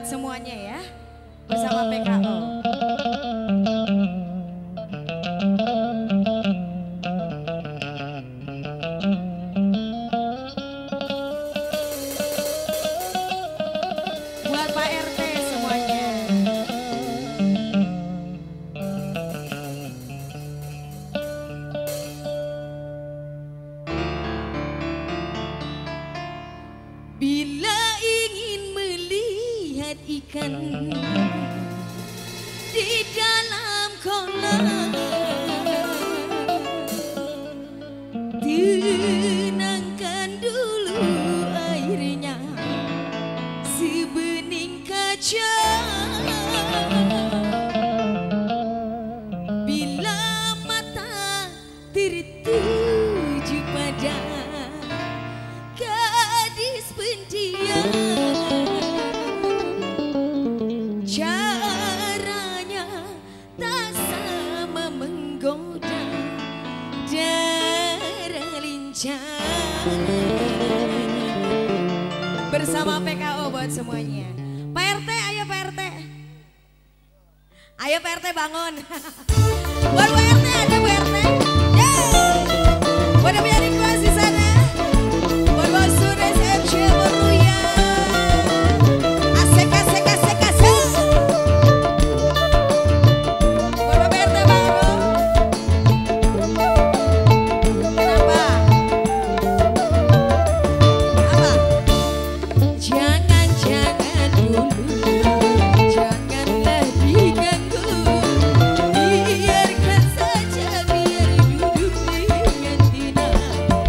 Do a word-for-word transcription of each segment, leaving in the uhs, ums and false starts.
buat semuanya ya, bersama P K O. Buat Pak R T semuanya. Bila ingin melihat ikan di dalam kolam, tenangkan dulu airnya sebening kaca. Bila mata tertuju pada gadis pendiam, caranya tak sama menggoda darah lincah. Bersama P K O buat semuanya. Pak R T, ayo Pak R T. Ayo Pak R T bangun. Buat Pak R T, ada Pak R T. Yeay. Buat yang punya request di sana. Buat Bos Sudes M C Beruya. Asik, asik, asik, asik. Buat Pak R T bangun. Kenapa? Apa? Jangan-jangan dulu, janganlah diganggu. Biarkan saja, biar duduk dengan tenang.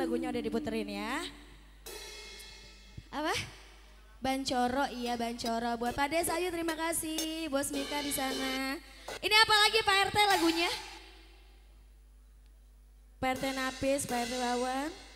lagunya udah diputerin ya. Apa? Bancoro, iya Bancoro. Buat Pak Des, ayo terima kasih. Bos Mika di sana. Ini apa lagi Pak R T lagunya? Pak R T Napis, Pak R T Wawan.